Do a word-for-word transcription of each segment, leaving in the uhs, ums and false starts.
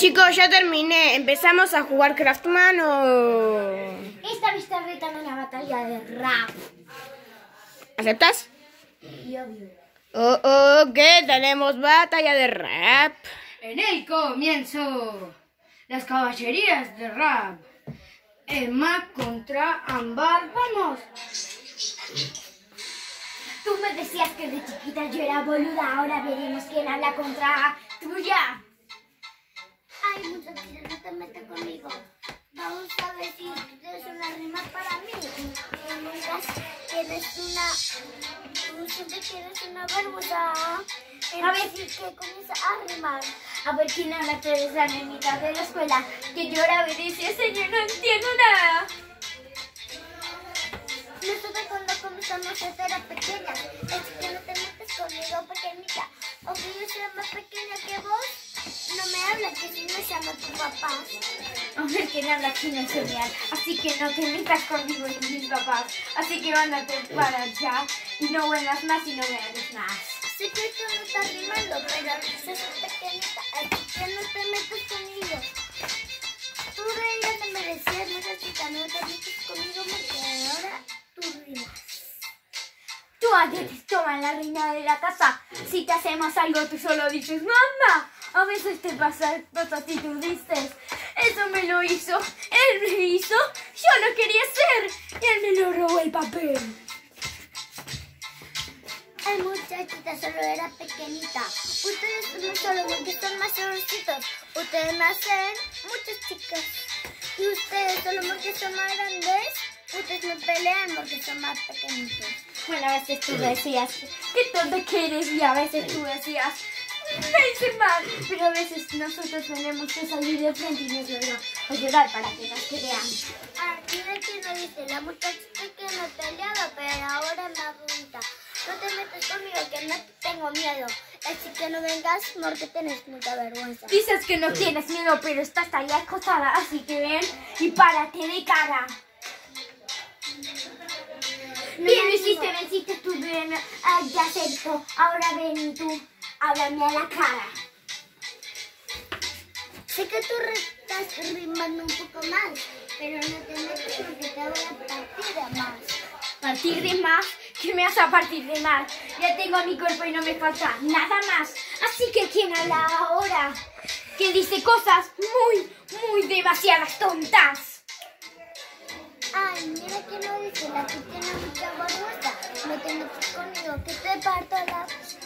Chicos, ya terminé. ¿Empezamos a jugar Craftman o...? Esta vez está retando una batalla de rap. ¿Aceptas? Y obvio. Oh, oh, que tenemos batalla de rap. En el comienzo, las caballerías de rap. Emma contra Ámbar, vamos. Tú me decías que de chiquita yo era boluda, ahora veremos quién habla contra tuya. Ay, muchachita, no te metas conmigo. Vamos a ver si tienes una rima para mí. Y mientras tienes una... Tú siempre tienes una vergüenza. A ver si que comienza a rimar. A ver quién habla de esa nenita de la escuela. Que llora y dice, señor, no entiendo nada. Nosotros cuando comenzamos a ser pequeñas, es que no te metes conmigo pequeñita. Aunque yo sea más pequeña que vos, no me hablas que si no llama tu papá. Hombre, quien habla aquí no es genial, así que no te metas conmigo y mis papás. Así que mándate para allá y no vuelvas más y no me hables más. Sé que tú no estás rimando, pero sos pequeñita, así que no te metas conmigo. Tú reías te merecías, muchachita, no te metes conmigo porque ahora tú rimas. Tú antes tomas la reina de la casa. Si te hacemos algo, tú solo dices, mamá. A veces te pasa, pasa si tú dices, eso me lo hizo, él me hizo, yo no quería ser, y él me lo robó el papel. Ay, muchachita, solo era pequeñita. Ustedes no solo porque son más jovencitos. Ustedes me hacen muchas chicas. Y ustedes solo porque son más grandes. Ustedes me pelean porque son más pequeñitos. Bueno, a veces tú decías, qué tonta que eres. Y a veces tú decías, me hice mal. Pero a veces nosotros tenemos que salir de frente y no llorar, o llorar para que nos crean. Ah, mira que no dice la muchachita que no he peleado, pero ahora me apunta. No te metas conmigo, que no tengo miedo. Así que no vengas porque tienes mucha vergüenza. Dices que no tienes miedo, pero estás ahí acostada. Así que ven y párate de cara. No bien lo hiciste, venciste tú, ven. Ay, ya acepto. Ahora ven y tú, háblame a la cara. Sé que tú estás rimando un poco mal, pero no te metas porque te voy a partir de más. ¿Partir de más? ¿Qué me vas a partir de más? Ya tengo mi cuerpo y no me falta nada más. Así que ¿quién habla ahora? Que dice cosas muy, muy demasiadas tontas. Ay, mira que no dice la que tiene mucha vergüenza. No te metas conmigo, que te parto la...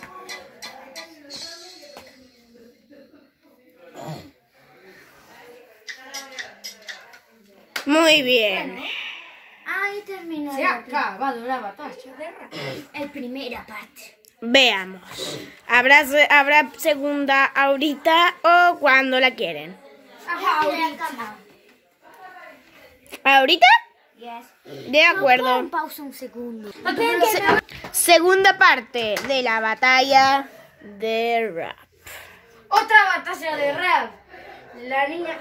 Muy bien. Ahí terminó. Se ha acabado la batalla de rap. El primera parte. Veamos. ¿Habrá, ¿Habrá segunda ahorita o cuando la quieren? Ajá, ahorita. ¿Ahorita? Yes. De acuerdo. No, pausa un segundo. Se- segunda parte de la batalla de rap. Otra batalla de rap. La niña...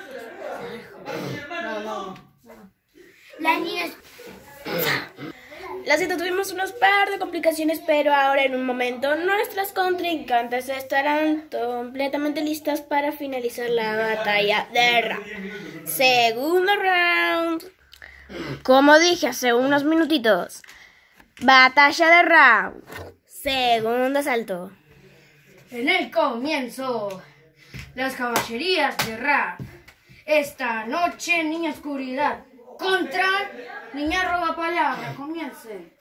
No, no. La niña... Lo siento, tuvimos unos par de complicaciones, pero ahora en un momento nuestras contrincantes estarán completamente listas para finalizar la batalla de rap. Segundo round. Como dije hace unos minutitos, batalla de rap. Segundo asalto. En el comienzo, las caballerías de rap. Esta noche, niña oscuridad contra niña roba palabra. Comiencen.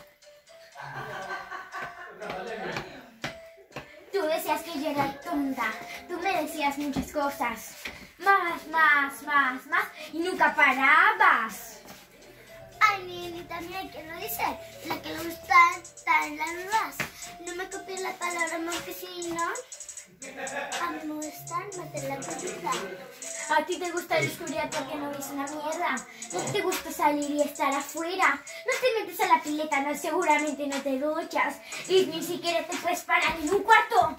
Tú decías que yo era tonta. Tú me decías muchas cosas. Más, más, más, más. Y nunca parabas. Ay, niñita, mira que no dice. La que le gusta está en las nuevas. No me copies la palabra porque si no... A mí me gusta más de la comida. A ti te gusta la oscuridad porque no ves una mierda. No te gusta salir y estar afuera. No te metes a la pileta, no, seguramente no te duchas. Y ni siquiera te puedes parar en un cuarto.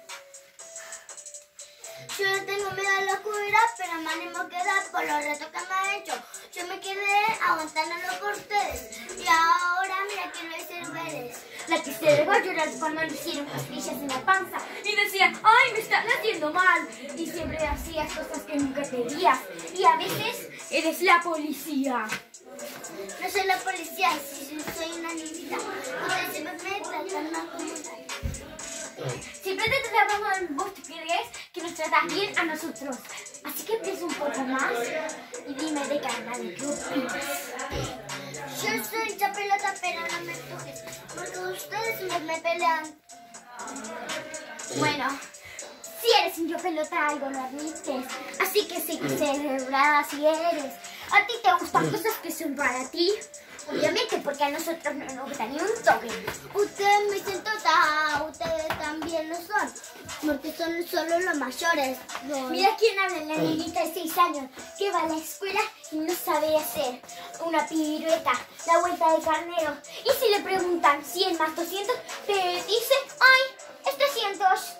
Yo no tengo miedo a la oscuridad, pero me animo a quedar por los retos que me ha hecho. Yo me quedé aguantándolo por ustedes. Y ahora mira que lo hice eres. La que se dejó llorar cuando le hicieron costillas en la panza y decía, ay, me están haciendo mal. Y siempre hacías cosas que nunca pedías. Y a veces eres la policía. No soy la policía, sí, soy una niñita. Ustedes siempre me tratan mal como tal. Siempre te tratamos mal, vos te crees que nos tratas bien a nosotros. Así que piensa un poco más y dime de carnal, ¿qué opinas? Yo soy hincha pelota, pero no me toques, porque ustedes siempre me pelean. Bueno, si eres un yo pelota algo lo admites, así que sí que celebrada si eres. A ti te gustan cosas que son para ti, obviamente porque a nosotros no nos gusta ni un toque. Ustedes me dicen tota, ustedes también lo son, porque son solo los mayores. No. Mira quién habla, la niñita de seis años que va a la escuela y no sabe hacer una pirueta, la vuelta de carnero. Y si le preguntan cien más doscientos, te dice, ay, es trescientos.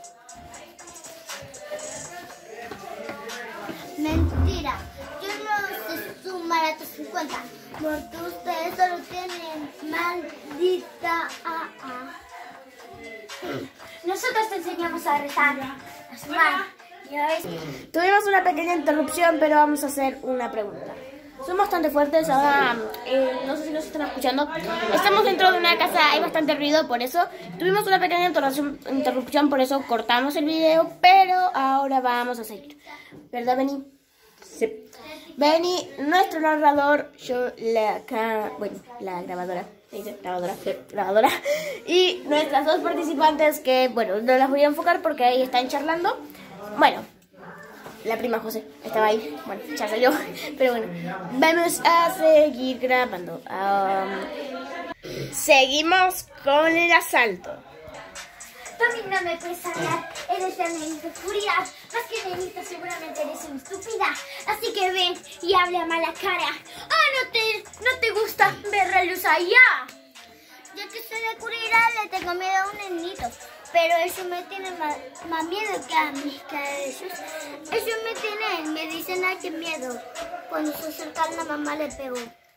Mentira, yo no sé sumar hasta cincuenta, porque ustedes solo tienen maldita A A. Nosotros te enseñamos a rezar, a sumar. Y a veces... Tuvimos una pequeña interrupción, pero vamos a hacer una pregunta. Son bastante fuertes, ahora eh, no sé si nos están escuchando. Estamos dentro de una casa, hay bastante ruido, por eso tuvimos una pequeña interrupción, interrupción por eso cortamos el video, pero ahora vamos a seguir. ¿Verdad, Beni? Sí. Beni, nuestro narrador, yo la ca... bueno, la grabadora, ¿se dice? Grabadora, sí, grabadora. Y nuestras dos participantes que, bueno, no las voy a enfocar porque ahí están charlando. Bueno, la prima José estaba ahí, bueno, ya salió, pero bueno, vamos a seguir grabando. Um, seguimos con el asalto. Tú a mí no me puedes hablar, eres la nenita furia, más que nenita seguramente eres una estúpida, así que ven y habla a mala cara. Ah, no te, no te gusta ver la luz allá. Yo que soy de Curira le tengo miedo a un nenito, pero eso me tiene más, más miedo que a mí, que a ellos. Ellos me tienen, me dicen, ay, qué miedo. Cuando se acercan la mamá le pegó.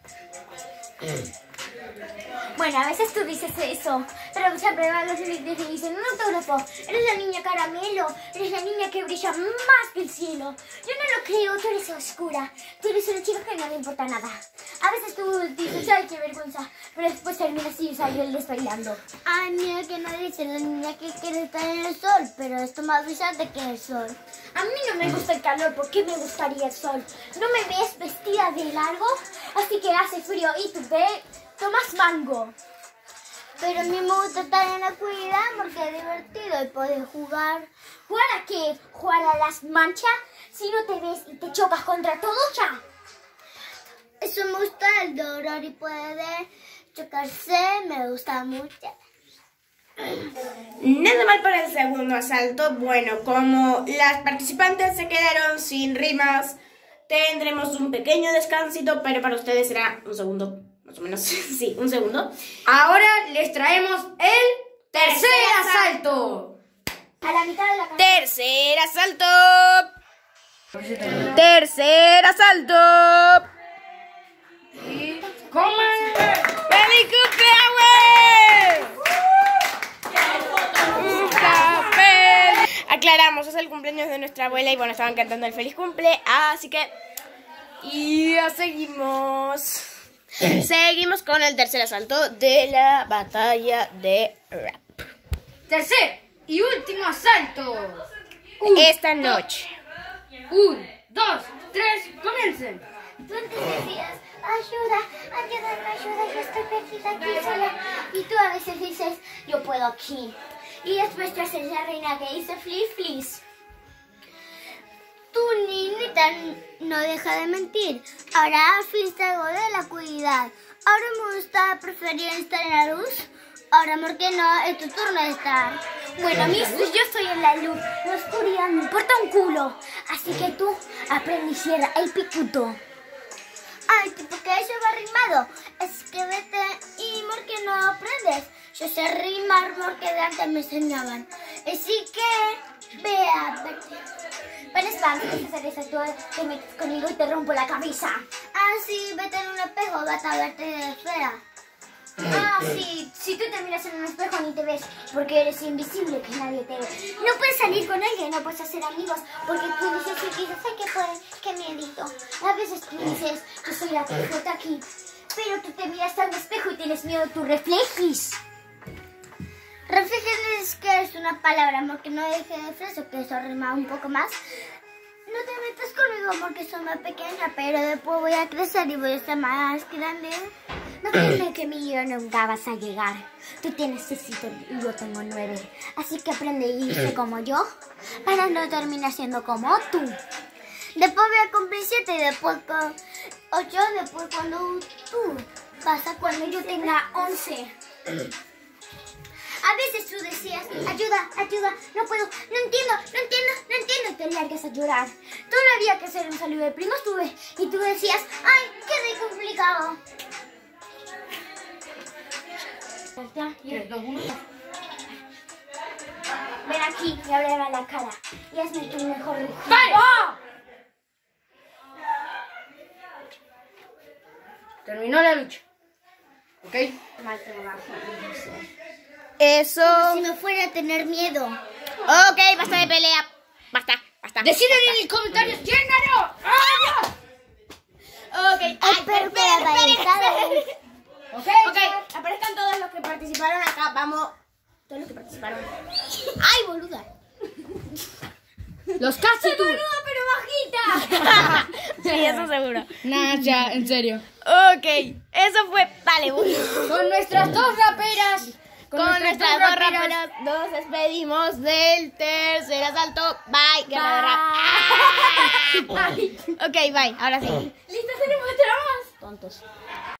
Bueno, a veces tú dices eso, pero siempre van los niños y dicen, un autógrafo, eres la niña caramelo, eres la niña que brilla más que el cielo. Yo no lo creo, tú eres oscura, tú eres una chica que no le importa nada. A veces tú dices, ay, qué vergüenza, pero después terminas y sales bailando. Ay, mira que no dice la niña que quiere estar en el sol, pero esto más brillante que el sol. A mí no me gusta el calor, ¿por qué me gustaría el sol? ¿No me ves vestida de largo? Así que hace frío y tú ves, tomas mango. Pero a mí me gusta estar en la oscuridad porque es divertido y poder jugar. ¿Jugar a qué? ¿Jugar a las manchas? Si no te ves y te chocas contra todo ya. Eso me gusta, el dolor y poder chocarse, me gusta mucho. Nada mal para el segundo asalto. Bueno, como las participantes se quedaron sin rimas, tendremos un pequeño descansito, pero para ustedes será un segundo, más o menos, sí, un segundo. Ahora les traemos el tercer asalto. A la mitad de la canción. Tercer asalto. Tercer asalto. ¿Cómo? ¡Feliz cumpleaños! Aclaramos, es el cumpleaños de nuestra abuela y bueno, estaban cantando el feliz cumple, así que ya seguimos. Seguimos con el tercer asalto de la batalla de rap. Tercer y último asalto. Esta noche. Un, dos, tres, comiencen. Tú antes decías, ayuda, ayúdame, ayuda, yo estoy perdida aquí sola. Y tú a veces dices, yo puedo aquí. Y después te haces la reina que dice, flis, flis. Tu niñita no deja de mentir. Ahora fuiste algo de la oscuridad. Ahora me gusta preferir estar en la luz. Ahora, ¿por qué no? Es tu turno de estar. Bueno, mis, pues yo estoy en la luz. La oscuridad me importa un culo. Así que tú aprende y cierra el picuto. Ay, porque eso va rimado. Es que vete y ¿por qué no aprendes? Yo sé rimar porque de antes me enseñaban. Así que, vea, vete. Pero es antes de hacer eso, tú te metes conmigo y te rompo la cabeza. Ah, sí, vete en un espejo, vas a verte de fea. Ah, sí, si tú te miras en un espejo ni te ves porque eres invisible, que nadie te ve. No puedes salir con alguien, no puedes hacer amigos porque tú dices y dices, ay, que puede, que miedito. A veces tú dices, yo soy la perfecta aquí, pero tú te miras al espejo y tienes miedo a tu reflejis. Reflejis es que es una palabra, amor, que no deje de fresa, que eso rima un poco más. No te metas conmigo porque soy más pequeña, pero después voy a crecer y voy a ser más grande. No créeme que mi yo nunca vas a llegar. Tú tienes seis y yo tengo nueve. Así que aprende a irse como yo para no terminar siendo como tú. Después voy a cumplir siete y después con ocho, después cuando tú Pasa cuando yo tenga once. A veces tú decías, ayuda, ayuda, no puedo, no entiendo, no entiendo, no entiendo, y te largas a llorar. Todavía que hacer un saludo de primos tuve, y tú decías, ay, qué complicado. Ven aquí y ábreme la cara, y hazme tu mejor regalo. ¡Vale! Terminó la lucha. ¿Ok? Mal trabajo, no sé. Eso. si me fuera a tener miedo. Ok, basta de pelea. Basta, basta. Deciden en los comentarios quién ganó. ¡Ah! Ok, ay, Espero que esperen, haya esperen, gustado. esperen. Ok, ok, aparezcan todos los que participaron acá. Vamos. Todos los que participaron. Ay, boluda. Los casi tú. pero bajita! Sí, eso seguro. Nah, ya, en serio. Ok, eso fue. Vale, Con nuestras dos raperas. Con, con nuestras dos raperas nos despedimos del tercer asalto. Bye, ganadora. Bye. Ok, bye. Ahora sí. ¿Listos? ¿Tenemos tramos? Tontos.